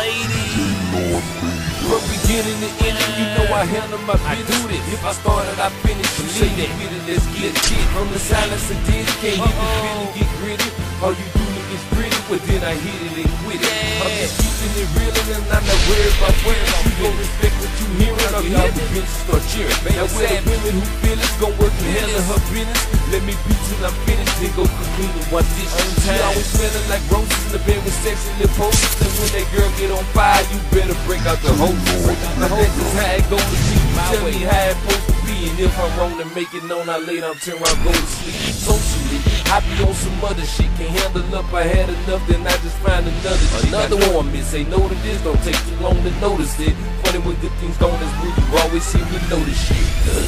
lady. From beginning to ending, you know I handle my business. If I started, I finish. You say that with it, let's get it. From the silence I did it, can't hit the feeling, get gritty. All you do is pretty, but then I hit it and quit it. I'm just keeping it real and I'm not worried about where you gon' respect what you hearing. Or y'all the bitches start cheering. Now where the women who feel it's gon' work and handle her business. Let me beat till I'm finished, then go clean and one dish. She always smelling like roses in the bed with sexy lip poses. And when that girl get on fire, you better break out the hose. Now that's just how it goes to me. You tell me how it's supposed to be. And if I'm wrong, then make it known. I lay down, turn around, go to sleep. Socially, I be on some other shit. Can't handle up, I had enough, then I just find another one. Miss, say no to this, don't take too long to notice it. Funny when good things going as well, you always seem to notice shit.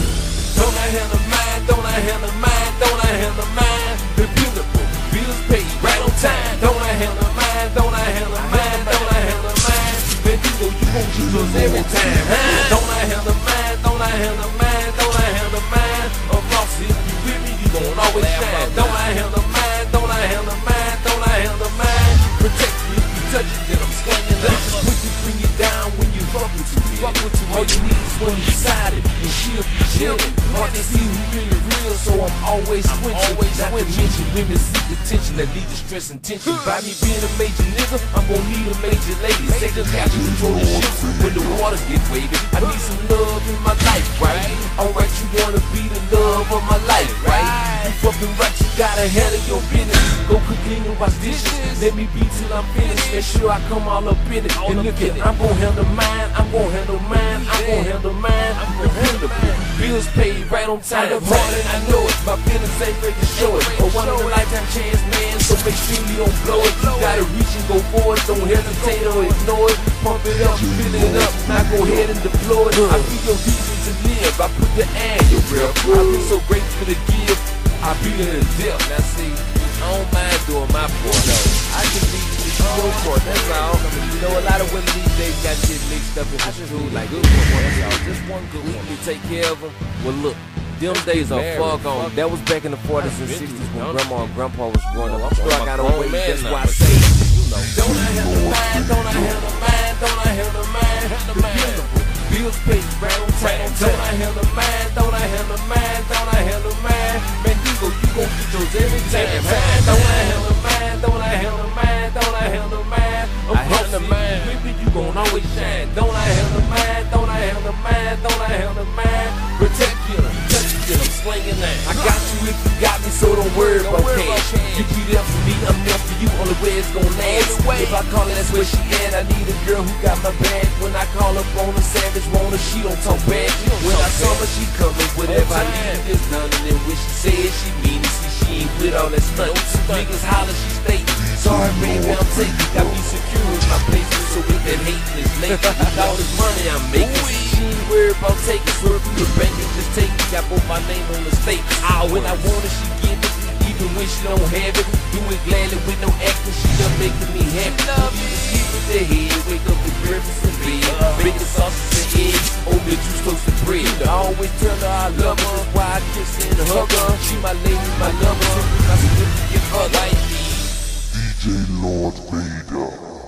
Don't I handle mine, don't I handle mine, don't I handle mine? Dependable, bills paid right on time. Don't I handle mine, don't I handle mine, don't I handle mine? Man, you know you gon' get yours every time, huh? Don't I handle mine, don't I handle mine, don't I handle mine? I'm lost, if you with me, you gon' always shine. Don't I handle mine, don't I handle mine, don't I handle mine? Protect me, if you touch it, then I'm slinging up. Put you, bring it down when you fuck with you. Fuck with you, all you need is one beside it. And she'll be chillin'. Hard to see who really real, so I'm always switching. Not to mention women seek attention that lead to stress and tension. By me being a major nigga, I'm gon' need a major lady. Say just got you control the ship when the water get wavy. I need some love in my life, right? Alright, you wanna be the love of my life, right? You fucking right, you gotta handle your business. Go cook, clean and wash dishes. Let me be till I'm finished. Make sure I come all up in it. And look at it, I'm gon' handle mine, I'm gon' handle mine, I'm gon' handle mine. I'm dependable, bills paid right on time. I love hard and I know it, my feelings ain't ready to show it. But one in a lifetime chance, man, so make sure you don't blow it. You gotta reach and go forward, don't hesitate or ignore it. Pump it up, fill it up, now go ahead and deploy it. I be your reason to live, I put the ad, your real. I've been so grateful to give, I be in the depth. Now see, I don't mind doing my part, no. I can be your part, that's all. You know, a lot of women these days got shit mixed up in the truth. Like, good one, that's all. Just one good one to take care of them. Well, look, them days are far gone. That was back in the 40s and 60s when grandma and grandpa was growing up. I'm sure I got a way, that's why I say, don't I handle mine, don't I handle mine, don't I handle mine? Dependable, bills paid right on time. Don't I handle mine, don't I handle mine, don't I handle mine? Man, you gon' get yours every time. Don't I handle mine, don't I handle mine, don't I handle mine? I handle mine, baby, you gon' always shine. Don't I handle mine, don't I handle mine, don't I handle mine? Protect you, touch you, I'm slinging that. I got you if you got me, so don't worry about cash. You be there for me, I'm there for you, only way it's gon' last. If I call her, that's where she at. I need a girl who got my back. When I call up on a savage, want her, she don't talk back. When I saw her, she coming, whatever I need is done. And then when she said she mean it, see she ain't with all that stunt. Niggas holler, she stay. Sorry, baby, I'm taking. Got me secure in my places, so with that hating is late. With all this money I'm making, she ain't worried about taking. Swerve through the bank and just take it. Got both my name on the state. When I want it, she give it. Even when she don't have it, do it gladly with no acting. She done making me happy. Love you to sleep with the head, wake up with breakfast in bed. Bacon, sausage and eggs, oatmeal juice, toasted bread. I always tell her I love her, that's why I kiss her and hug her. She my lady, my lover, my significant other. DJ Lord Vader.